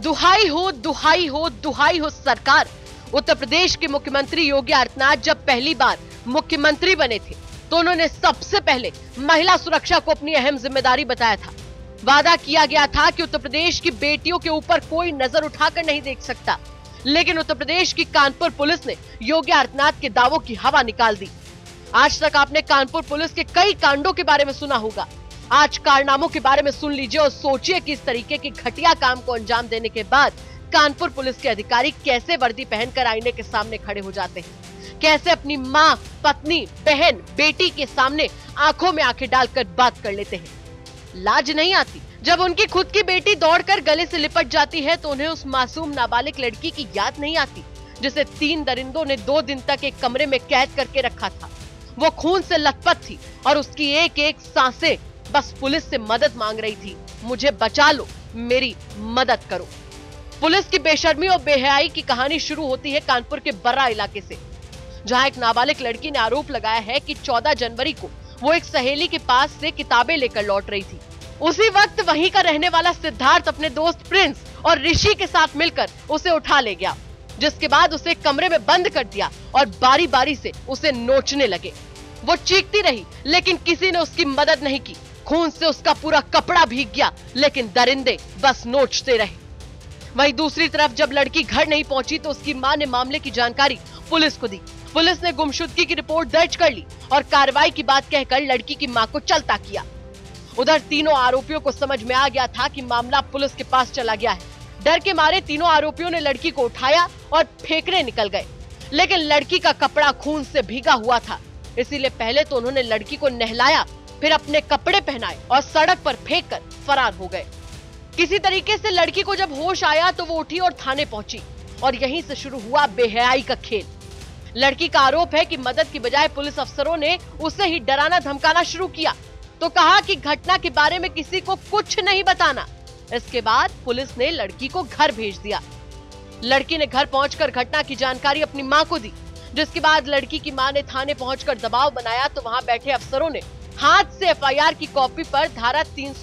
दुहाई हो सरकार। उत्तर प्रदेश के मुख्यमंत्री योगी आदित्यनाथ जब पहली बार मुख्यमंत्री बने थे तो उन्होंने सबसे पहले महिला सुरक्षा को अपनी अहम जिम्मेदारी बताया था। वादा किया गया था कि उत्तर प्रदेश की बेटियों के ऊपर कोई नजर उठाकर नहीं देख सकता, लेकिन उत्तर प्रदेश की कानपुर पुलिस ने योगी आदित्यनाथ के दावों की हवा निकाल दी। आज तक आपने कानपुर पुलिस के कई कांडों के बारे में सुना होगा, आज कारनामों के बारे में सुन लीजिए और सोचिए कि इस तरीके के घटिया काम को अंजाम देने के बाद कानपुर पुलिस के अधिकारी कैसे वर्दी पहनकर आईने के सामने खड़े हो जाते हैं, कैसे अपनी माँ, पत्नी, बहन, बेटी के सामने आंखों में आंखें डालकर बात कर लेते हैं। लाज नहीं आती जब उनकी खुद की बेटी दौड़कर गले से लिपट जाती है तो उन्हें उस मासूम नाबालिग लड़की की याद नहीं आती जिसे 3 दरिंदों ने 2 दिन तक एक कमरे में कैद करके रखा था। वो खून से लथपथ थी और उसकी एक एक सांसें बस पुलिस से मदद मांग रही थी, मुझे बचा लो, मेरी मदद करो। पुलिस की बेशर्मी और बेहयाई की कहानी शुरू होती है कानपुर के बर्रा इलाके से, जहां एक नाबालिग लड़की ने आरोप लगाया है कि 14 जनवरी को वो एक सहेली के पास से किताबें लेकर लौट रही थी। उसी वक्त वहीं का रहने वाला सिद्धार्थ अपने दोस्त प्रिंस और ऋषि के साथ मिलकर उसे उठा ले गया, जिसके बाद उसे कमरे में बंद कर दिया और बारी बारी से उसे नोचने लगे। वो चीखती रही लेकिन किसी ने उसकी मदद नहीं की। खून से उसका पूरा कपड़ा भीग गया लेकिन दरिंदे बस नोचते रहे। वहीं दूसरी तरफ जब लड़की घर नहीं पहुंची तो उसकी मां ने मामले की जानकारी पुलिस को दी। पुलिस ने गुमशुदगी की रिपोर्ट दर्ज कर ली और कार्रवाई की बात कहकर लड़की की मां को चलता किया। उधर तीनों आरोपियों को समझ में आ गया था कि मामला पुलिस के पास चला गया है। डर के मारे तीनों आरोपियों ने लड़की को उठाया और फेंकने निकल गए, लेकिन लड़की का कपड़ा खून से भीगा हुआ था, इसीलिए पहले तो उन्होंने लड़की को नहलाया, फिर अपने कपड़े पहनाए और सड़क पर फेंककर फरार हो गए। किसी तरीके से लड़की को जब होश आया तो वो उठी और थाने पहुंची और यहीं से शुरू हुआ बेहयाई का खेल। लड़की का आरोप है कि मदद की बजाय पुलिस अफसरों ने उसे ही डराना धमकाना शुरू किया, तो कहा कि घटना के बारे में किसी को कुछ नहीं बताना। इसके बाद पुलिस ने लड़की को घर भेज दिया। लड़की ने घर पहुंचकर घटना की जानकारी अपनी मां को दी, जिसके बाद लड़की की मां ने थाने पहुंचकर दबाव बनाया तो वहां बैठे अफसरों ने हाथ से एफआईआर की कॉपी पर धारा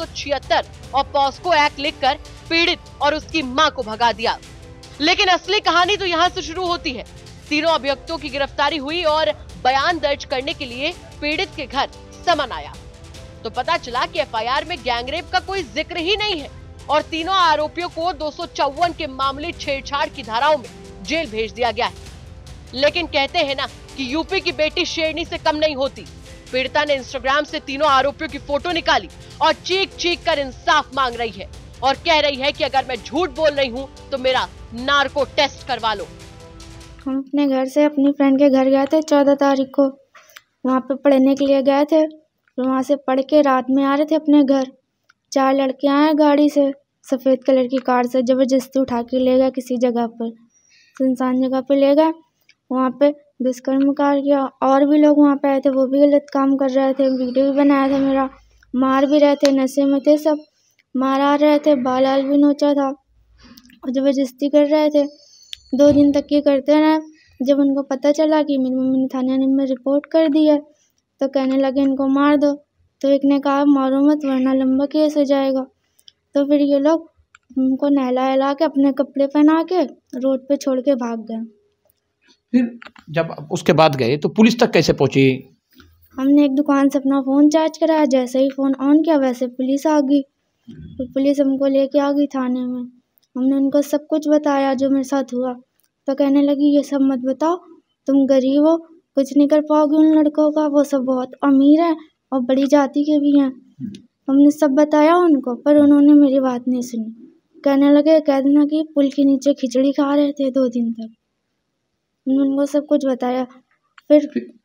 376 और पॉस्को एक्ट लिखकर पीड़ित और उसकी मां को भगा दिया। लेकिन असली कहानी तो यहाँ से शुरू होती है। तीनों अभियुक्तों की गिरफ्तारी हुई और बयान दर्ज करने के लिए पीड़ित के घर समन आया तो पता चला कि एफआईआर में गैंगरेप का कोई जिक्र ही नहीं है और तीनों आरोपियों को 254 के मामले छेड़छाड़ की धाराओं में जेल भेज दिया गया है। लेकिन कहते हैं ना कि यूपी की बेटी शेरनी से कम नहीं होती। पीड़िता ने इंस्टाग्राम से तीनों आरोपियों की फोटो निकाली और चीख चीख कर इंसाफ मांग रही है और कह रही है कि अगर मैं झूठ बोल रही हूँ तो मेरा नार्को टेस्ट करवा लो। हम अपने घर से अपनी फ्रेंड के घर गए थे 14 तारीख को, वहाँ पे पढ़ने के लिए गए थे। वहाँ से पढ़ के रात में आ रहे थे अपने घर। 4 लड़के आए गाड़ी से, सफ़ेद कलर की कार से, ज़बरदस्ती उठा के ले गए किसी जगह पर, सुनसान जगह पे ले गए। वहाँ पे दुष्कर्म कार्य किया। और भी लोग वहाँ पे आए थे, वो भी गलत काम कर रहे थे। वीडियो भी बनाया था मेरा, मार भी रहे थे, नशे में थे सब, मार रहे थे, बाल भी नोचा था और ज़बरदस्ती कर रहे थे। 2 दिन तक ये करते रहे। जब उनको पता चला कि मेरी मम्मी ने थाने में रिपोर्ट कर दी है तो कहने लगे इनको मार दो। तो एक ने कहा मारो मत वरना लंबा केस हो जाएगा। तो फिर ये लोग उनको नहला के अपने कपड़े पहना के रोड पे छोड़ के भाग गए। फिर जब उसके बाद गए तो पुलिस तक कैसे पहुंची? हमने एक दुकान से अपना फ़ोन चार्ज कराया, जैसे ही फ़ोन ऑन किया वैसे पुलिस आ गई। तो पुलिस हमको लेके आ गई थाने में। हमने उनको सब कुछ बताया जो मेरे साथ हुआ। तो कहने लगी ये सब मत बताओ, तुम गरीब हो, कुछ नहीं कर पाओगे उन लड़कों का, वो सब बहुत अमीर हैं और बड़ी जाति के भी हैं। हमने सब बताया उनको, पर उन्होंने मेरी बात नहीं सुनी। कहने लगे कह देना कि पुल के नीचे खिचड़ी खा रहे थे 2 दिन तक। हमने उनको सब कुछ बताया। फिर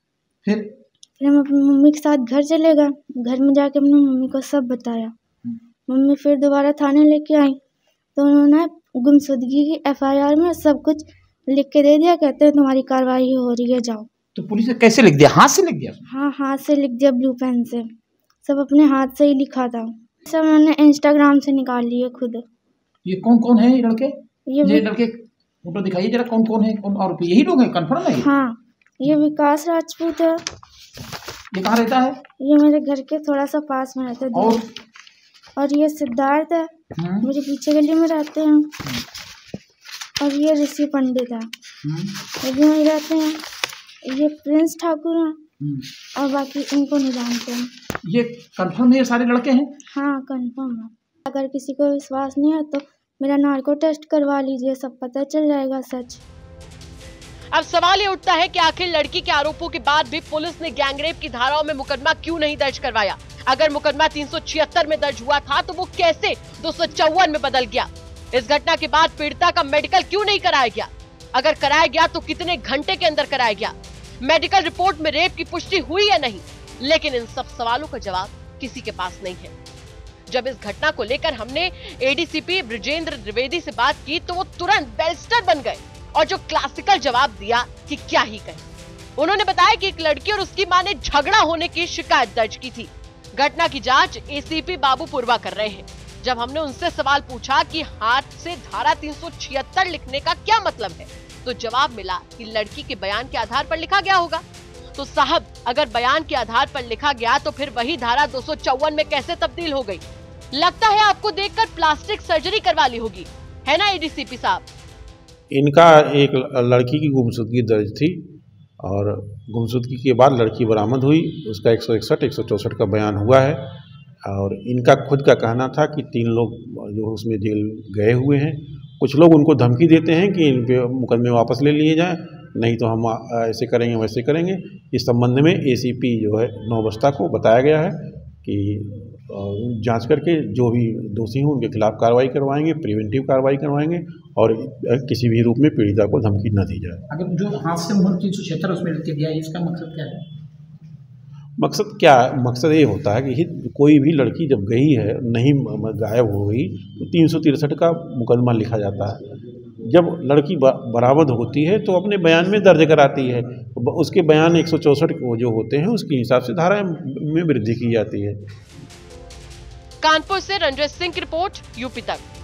हम अपनी मम्मी के साथ घर चले गए। घर में जाके अपनी मम्मी को सब बताया। मम्मी फिर दोबारा थाने लेके आई तो उन्होंने गुमशुदगी की एफआईआर में सब कुछ लिख के दे दिया। कहते हैं तुम्हारी कार्रवाई हो रही है, जाओ। तो पुलिस ने कैसे लिख दिया? हाथ से लिख दिया? हाँ, हाथ से लिख दिया, ब्लू पेन से। सब अपने हाथ से ही लिखा था। सब मैंने इंस्टाग्राम से निकाल लिए खुद। ये कौन कौन है ये लड़के? ये लड़के फोटो दिखाइए जरा, कौन कौन है? कौन और यही लोग हैं? कंफर्म है? हाँ, ये विकास राजपूत है। ये कहाँ रहता है? ये मेरे घर के थोड़ा सा पास में रहता है। और और ये सिद्धार्थ है, मुझे पीछे गली में रहते हैं। और ये ऋषि पंडित है, ये भी वहीं रहते हैं। ये प्रिंस ठाकुर है, और बाकी इनको नहीं जानते हैं। ये कंफर्म है ये सारे लड़के हैं? हाँ कंफर्म है। अगर किसी को विश्वास नहीं है तो मेरा नार्को टेस्ट करवा लीजिए, सब पता चल जाएगा सच। अब सवाल ये उठता है कि आखिर लड़की के आरोपों के बाद भी पुलिस ने गैंगरेप की धाराओं में मुकदमा क्यों नहीं दर्ज करवाया? अगर मुकदमा 376 में दर्ज हुआ था तो वो कैसे 254 में बदल गया? इस घटना के बाद पीड़िता का मेडिकल क्यों नहीं कराया गया? अगर कराया गया तो कितने घंटे के अंदर कराया गया? मेडिकल रिपोर्ट में रेप की पुष्टि हुई या नहीं? लेकिन इन सब सवालों का जवाब किसी के पास नहीं है। जब इस घटना को लेकर हमने एडीसीपी ब्रजेंद्र द्विवेदी से बात की तो वो तुरंत बैरिस्टर बन गए और जो क्लासिकल जवाब दिया कि क्या ही कहें। उन्होंने बताया कि एक लड़की और उसकी मां ने झगड़ा होने की शिकायत दर्ज की थी। घटना की जांच एसीपी बाबू पुरवा कर रहे हैं। जब हमने उनसे सवाल पूछा कि हाथ से धारा 376 लिखने का क्या मतलब है, तो जवाब मिला कि लड़की के बयान के आधार पर लिखा गया होगा। तो साहब, अगर बयान के आधार पर लिखा गया तो फिर वही धारा 254 में कैसे तब्दील हो गई? लगता है आपको देखकर प्लास्टिक सर्जरी करवा ली होगी, है ना एडीसीपी साहब? इनका एक लड़की की गुमशुदगी दर्ज थी और गुमशुदगी के बाद लड़की बरामद हुई। उसका 161, 164 का बयान हुआ है और इनका खुद का कहना था कि 3 लोग जो उसमें जेल गए हुए हैं। कुछ लोग उनको धमकी देते हैं कि इन पे मुकदमे वापस ले लिए जाएं, नहीं तो हम ऐसे करेंगे वैसे करेंगे। इस संबंध में एसीपी जो है नौबस्ता को बताया गया है कि जांच करके जो भी दोषी हों उनके खिलाफ कार्रवाई करवाएंगे, प्रिवेंटिव कार्रवाई करवाएंगे और किसी भी रूप में पीड़िता को धमकी न दी जाए। अगर जो हाथ से मुहर 376 उसमें लिख के दिया है, इसका मकसद क्या है? मकसद ये होता है कि कोई भी लड़की जब गई है, नहीं गायब हो गई, तो 363 का मुकदमा लिखा जाता है। जब लड़की बरामद होती है तो अपने बयान में दर्ज कराती है, उसके बयान 164 जो होते हैं उसके हिसाब से धारा में वृद्धि की जाती है। कानपुर से रंजय सिंह की रिपोर्ट, यूपी तक।